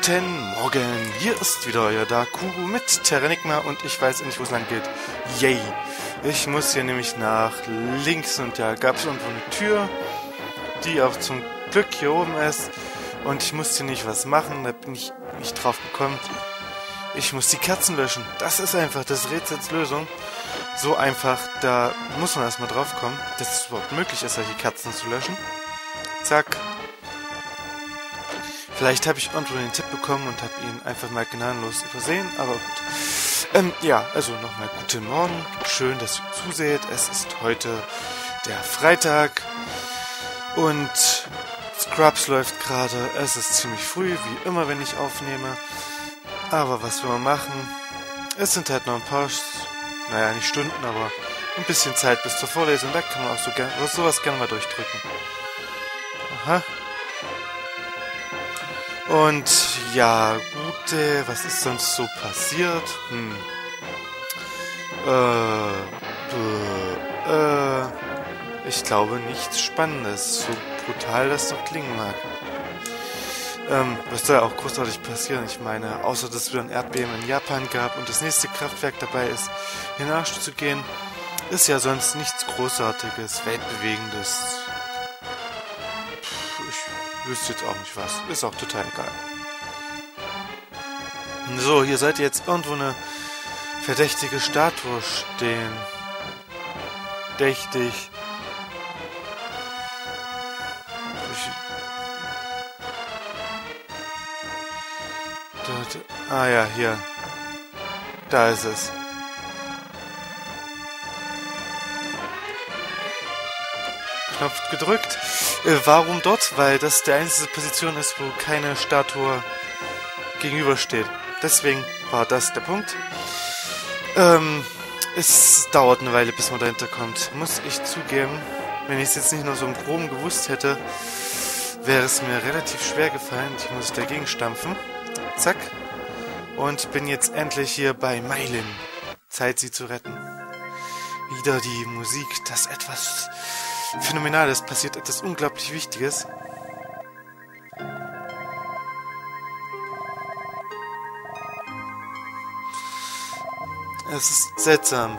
Guten Morgen, hier ist wieder euer Daku mit Terranigma und ich weiß endlich, wo es lang geht. Yay! Ich muss hier nämlich nach links und da gab es irgendwo eine Tür, die auch zum Glück hier oben ist. Und ich musste nicht was machen, da bin ich nicht drauf gekommen. Ich muss die Kerzen löschen. Das ist einfach das Rätsels Lösung. So einfach, da muss man erstmal drauf kommen, dass es überhaupt möglich ist, solche Kerzen zu löschen. Zack. Vielleicht habe ich irgendwo den Tipp bekommen und habe ihn einfach mal gnadenlos übersehen, aber gut. Ja, also nochmal guten Morgen. Schön, dass ihr zuseht. Es ist heute der Freitag und Scrubs läuft gerade. Es ist ziemlich früh, wie immer, wenn ich aufnehme. Aber was will man machen? Es sind halt noch ein paar, naja, nicht Stunden, aber ein bisschen Zeit bis zur Vorlesung. Da kann man auch sowas gerne mal durchdrücken. Aha. Und ja, gut, was ist sonst so passiert? Ich glaube nichts Spannendes, so brutal das doch klingen mag. Was soll auch großartig passieren? Ich meine, außer dass es wieder ein Erdbeben in Japan gab und das nächste Kraftwerk dabei ist, hier nachzugehen, ist ja sonst nichts Großartiges, Weltbewegendes. Ich wüsste jetzt auch nicht was. Ist auch total egal. So, hier sollte jetzt irgendwo eine verdächtige Statue stehen. Verdächtig. Ah ja, hier. Da ist es. Knopf gedrückt. Warum dort? Weil das die einzige Position ist, wo keine Statue gegenübersteht. Deswegen war das der Punkt. Es dauert eine Weile, bis man dahinter kommt. Muss ich zugeben. Wenn ich es jetzt nicht nur so im Groben gewusst hätte, wäre es mir relativ schwer gefallen. Ich muss dagegen stampfen. Zack. Und bin jetzt endlich hier bei Maylin. Zeit, sie zu retten. Wieder die Musik, das etwas Phänomenales passiert, etwas unglaublich Wichtiges. Es ist seltsam.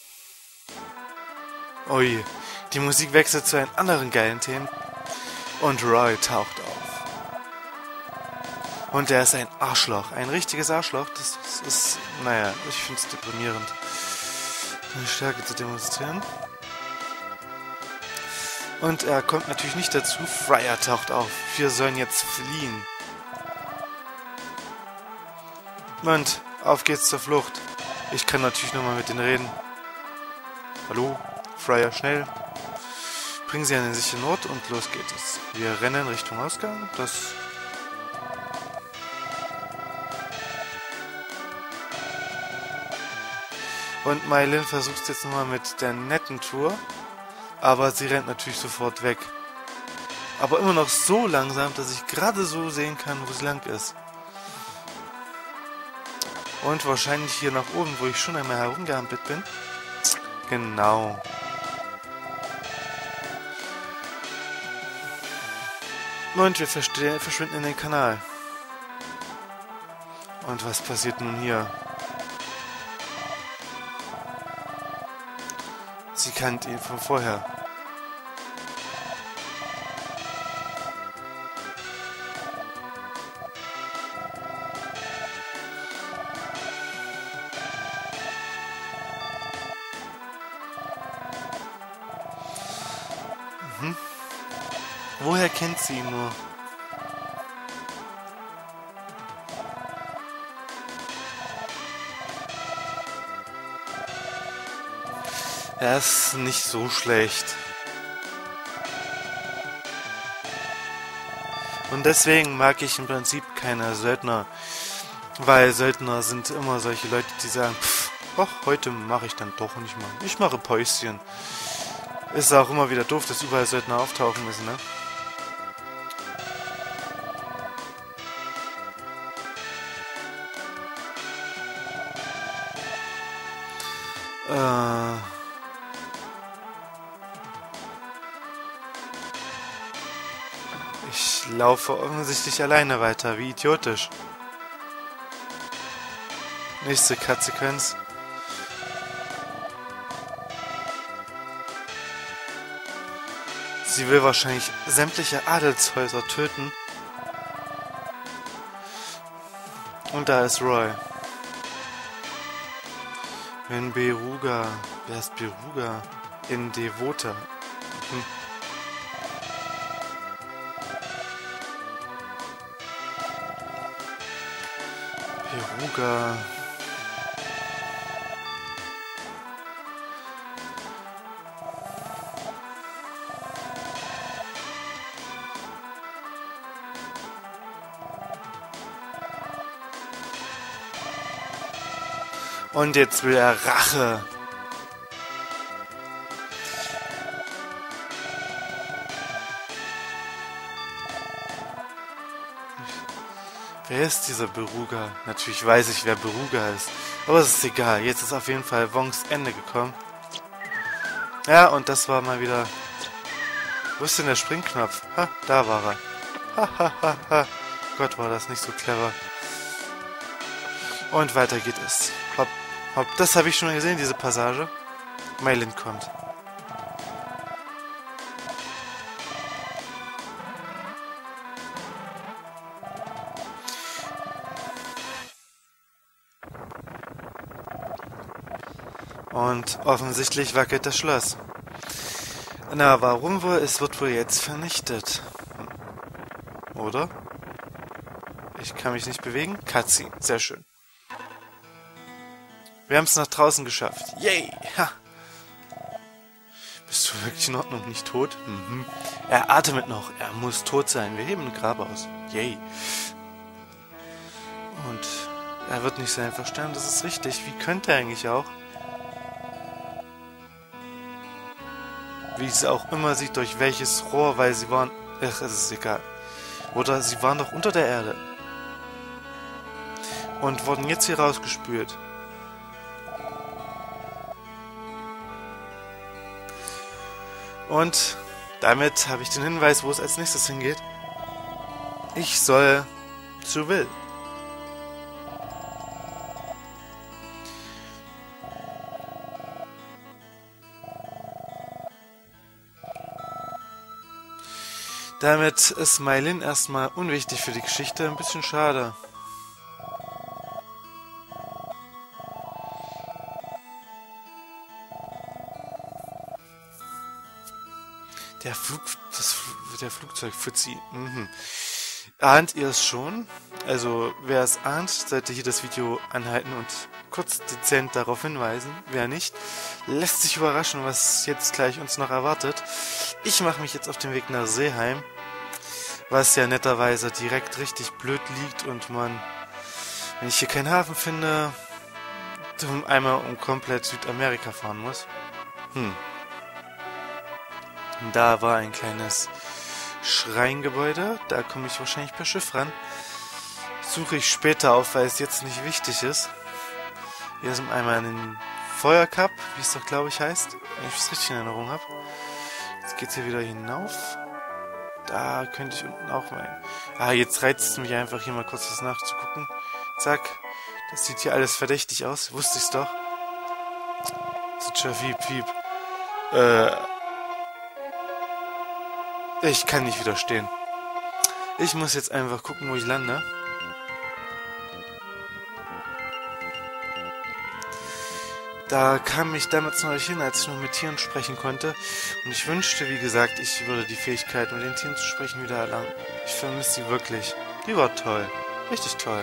Ui, die Musik wechselt zu einem anderen geilen Thema. Und Roy taucht auf. Und er ist ein Arschloch. Ein richtiges Arschloch. Das ist, naja, ich finde es deprimierend. Eine Stärke zu demonstrieren. Und er kommt natürlich nicht dazu. Fryer taucht auf. Wir sollen jetzt fliehen. Und auf geht's zur Flucht. Ich kann natürlich nochmal mit denen reden. Hallo, Fryer, schnell. Bringen Sie an den sicheren Ort und los geht es. Wir rennen Richtung Ausgang. Und Maylin versucht es jetzt nochmal mit der netten Tour. Aber sie rennt natürlich sofort weg. Aber immer noch so langsam, dass ich gerade so sehen kann, wo sie lang ist. Und wahrscheinlich hier nach oben, wo ich schon einmal herumgehampelt bin. Genau. Und wir verschwinden in den Kanal. Und was passiert nun hier? Sie kannte ihn von vorher. Woher kennt sie ihn nur? Er ist nicht so schlecht. Und deswegen mag ich im Prinzip keine Söldner. Weil Söldner sind immer solche Leute, die sagen, ach, heute mache ich dann doch nicht mal. Ich mache Päuschen. Ist auch immer wieder doof, dass überall Söldner auftauchen müssen, ne? Ich laufe offensichtlich alleine weiter, wie idiotisch. Nächste Cut-Sequenz. Sie will wahrscheinlich sämtliche Adelshäuser töten. Und da ist Roy. Wenn Beruga... Wer ist Beruga? In Devota. Beruga... Und jetzt will er Rache. Wer ist dieser Beruga? Natürlich weiß ich, wer Beruga ist. Aber es ist egal. Jetzt ist auf jeden Fall Wongs Ende gekommen. Ja, und das war mal wieder... Wo ist denn der Springknopf? Ha, da war er. Ha, ha, ha, ha. Gott, war das nicht so clever. Und weiter geht es. Hopp, hopp. Das habe ich schon mal gesehen, diese Passage. Maylin kommt. Und offensichtlich wackelt das Schloss. Na, warum wohl? Es wird wohl jetzt vernichtet. Oder? Ich kann mich nicht bewegen. Cutscene. Sehr schön. Wir haben es nach draußen geschafft. Yay! Ha. Bist du wirklich in Ordnung? Nicht tot? Mhm. Er atmet noch. Er muss tot sein. Wir heben ein Grab aus. Yay! Und er wird nicht so einfach sterben. Das ist richtig. Wie könnte er eigentlich auch? Wie es auch immer sieht, durch welches Rohr, weil sie waren... Ach, es ist egal. Oder sie waren doch unter der Erde. Und wurden jetzt hier rausgespült. Und damit habe ich den Hinweis, wo es als nächstes hingeht. Ich soll zu Will. Damit ist Maylin erstmal unwichtig für die Geschichte. Ein bisschen schade. Der Flugzeug-Fuzzi. Mhm. Ahnt ihr es schon? Also, wer es ahnt, sollte hier das Video anhalten und kurz dezent darauf hinweisen. Wer nicht, lässt sich überraschen, was jetzt gleich uns noch erwartet. Ich mache mich jetzt auf den Weg nach Seeheim, was ja netterweise direkt richtig blöd liegt und man, wenn ich hier keinen Hafen finde, einmal um komplett Südamerika fahren muss. Da war ein kleines Schreingebäude. Da komme ich wahrscheinlich per Schiff ran. Suche ich später auf, weil es jetzt nicht wichtig ist. Hier ist einmal ein Feuercup, wie es doch glaube ich heißt. Wenn ich es richtig in Erinnerung habe. Jetzt geht es hier wieder hinauf. Da könnte ich unten auch mal... Ah, jetzt reizt es mich einfach hier mal kurz was nachzugucken. Zack. Das sieht hier alles verdächtig aus. Wusste ich's doch. Zwitscher, piep, piep. Ich kann nicht widerstehen. Ich muss jetzt einfach gucken, wo ich lande. Da kam ich damals noch nicht hin, als ich noch mit Tieren sprechen konnte. Und ich wünschte, wie gesagt, ich würde die Fähigkeit, mit den Tieren zu sprechen, wieder erlangen. Ich vermisse sie wirklich. Die war toll. Richtig toll.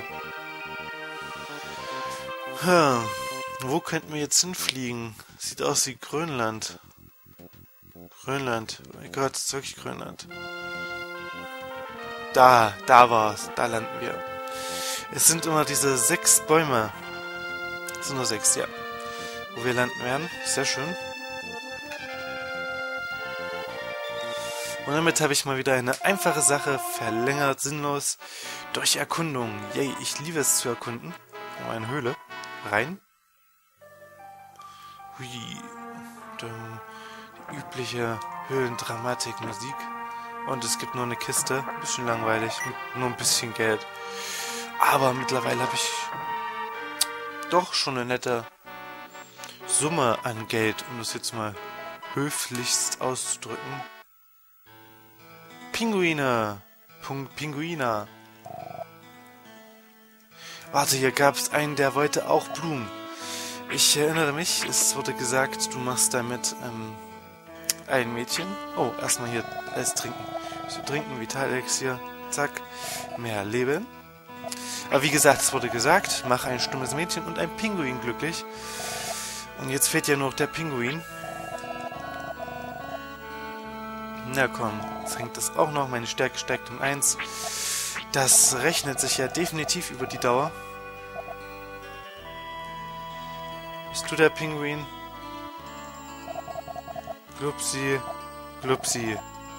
Wo könnten wir jetzt hinfliegen? Sieht aus wie Grönland. Grönland. Oh mein Gott, ist wirklich Grönland. Da war's. Da landen wir. Es sind immer diese 6 Bäume. Es sind nur 6, ja. Wo wir landen werden. Sehr schön. Und damit habe ich mal wieder eine einfache Sache verlängert, sinnlos, durch Erkundung. Yay, ich liebe es zu erkunden. Eine Höhle. Rein. Hui. Die übliche Höhlendramatik-Musik. Und es gibt nur eine Kiste. Ein bisschen langweilig. Mit nur ein bisschen Geld. Aber mittlerweile habe ich doch schon eine nette Summe an Geld, um das jetzt mal höflichst auszudrücken. Pinguine. Pinguina. Warte, hier gab es einen, der wollte auch Blumen. Ich erinnere mich, es wurde gesagt, du machst damit ein Mädchen. Oh, erstmal hier alles trinken. So trinken, Vitalelixier. Zack. Mehr Leben. Aber wie gesagt, es wurde gesagt, mach ein stummes Mädchen und ein Pinguin glücklich. Und jetzt fehlt ja nur noch der Pinguin. Na komm, jetzt hängt das auch noch. Meine Stärke steigt um 1. Das rechnet sich ja definitiv über die Dauer. Bist du der Pinguin? Glupsi, Glupsi.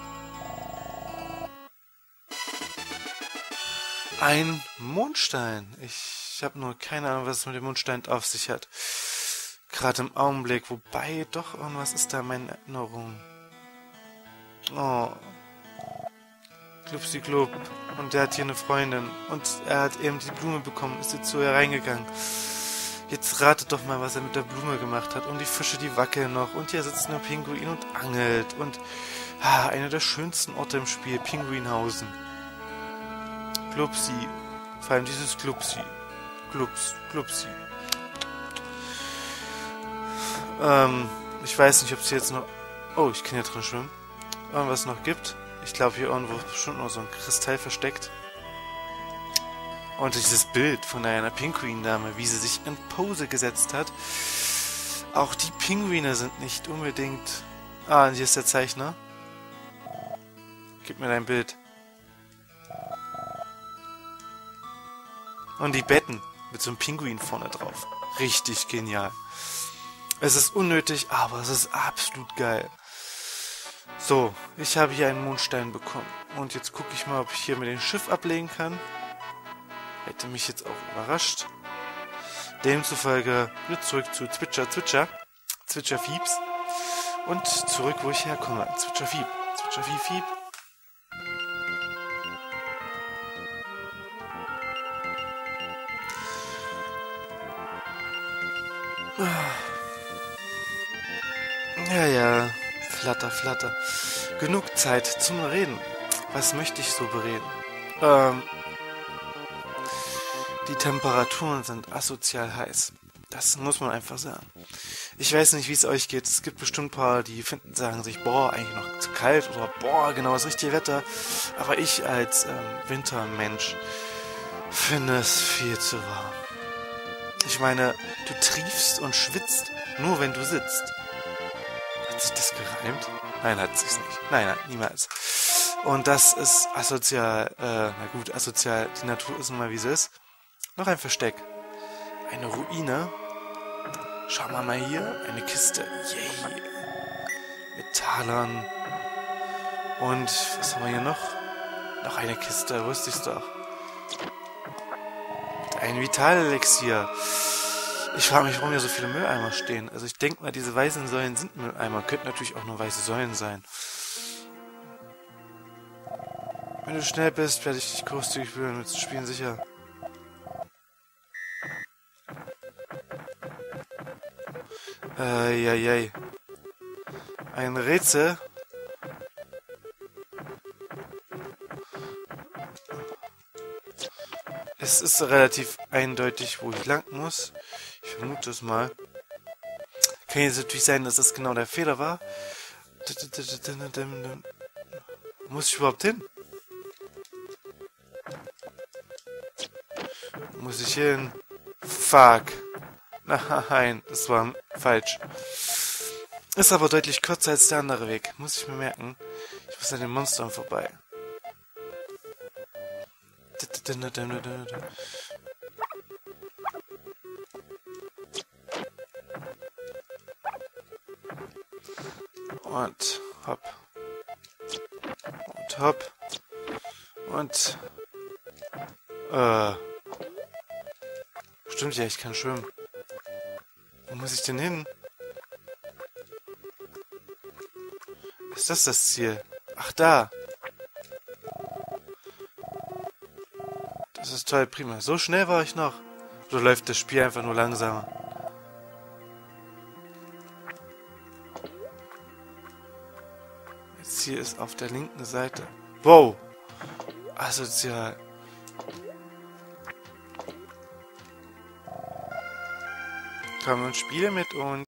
Ein Mondstein. Ich habe nur keine Ahnung, was es mit dem Mondstein auf sich hat. Gerade im Augenblick. Wobei, doch, irgendwas ist da in meinen Erinnerungen. Oh. Glupsi Glub. Und der hat hier eine Freundin. Und er hat eben die Blume bekommen. Ist jetzt zu ihr reingegangen. Jetzt ratet doch mal, was er mit der Blume gemacht hat. Und die Fische, die wackeln noch. Und hier sitzt ein Pinguin und angelt. Und einer der schönsten Orte im Spiel. Pinguinhausen. Glupsi. Vor allem dieses Glupsi. Glupsi. Ich weiß nicht, ob es jetzt noch... Oh, ich kann hier drin schwimmen. Irgendwas noch gibt. Ich glaube, hier irgendwo ist bestimmt noch so ein Kristall versteckt. Und dieses Bild von einer Pinguindame, wie sie sich in Pose gesetzt hat. Auch die Pinguine sind nicht unbedingt... Ah, und hier ist der Zeichner. Gib mir dein Bild. Und die Betten mit so einem Pinguin vorne drauf. Richtig genial. Es ist unnötig, aber es ist absolut geil. So, ich habe hier einen Mondstein bekommen. Und jetzt gucke ich mal, ob ich hier mit dem Schiff ablegen kann. Hätte mich jetzt auch überrascht. Demzufolge wieder zurück zu Zwitscherfieps. Und zurück, wo ich herkomme. Zwitscherfiep. Ja, flatter. Genug Zeit zum Reden. Was möchte ich so bereden? Die Temperaturen sind asozial heiß. Das muss man einfach sagen. Ich weiß nicht, wie es euch geht. Es gibt bestimmt ein paar, die sagen sich, boah, eigentlich noch zu kalt oder boah, genau das richtige Wetter. Aber ich als Wintermensch finde es viel zu warm. Ich meine, du triefst und schwitzt, nur wenn du sitzt. Hat sich das gereimt? Nein, hat sich's nicht. Nein, niemals. Und das ist asozial. Na gut, asozial. Die Natur ist nun mal, wie sie ist. Noch ein Versteck. Eine Ruine. Schauen wir mal hier. Eine Kiste. Yay. Mit Talern. Und was haben wir hier noch? Noch eine Kiste. Wusste ich's doch. Mit einem Vitalelixier. Ich frage mich, warum hier so viele Mülleimer stehen. Also ich denke mal, diese weißen Säulen sind Mülleimer. Könnten natürlich auch nur weiße Säulen sein. Wenn du schnell bist, werde ich dich großzügig fühlen. Mit Spielen sicher. Eieiei. Ein Rätsel. Es ist relativ eindeutig, wo ich lang muss. Ich vermute es mal. Kann jetzt natürlich sein, dass das genau der Fehler war. Muss ich überhaupt hin? Muss ich hin? Fuck. Nein, das war falsch. Ist aber deutlich kürzer als der andere Weg. Muss ich mir merken. Ich muss an den Monstern vorbei. Und hopp. Und hopp. Und stimmt ja, ich kann schwimmen. Wo muss ich denn hin? Ist das Ziel? Ach, da. Das ist toll, prima. So schnell war ich noch. Oder läuft das Spiel einfach nur langsamer? Jetzt hier ist auf der linken Seite. Wow! Asozial. Komm und spiele mit uns.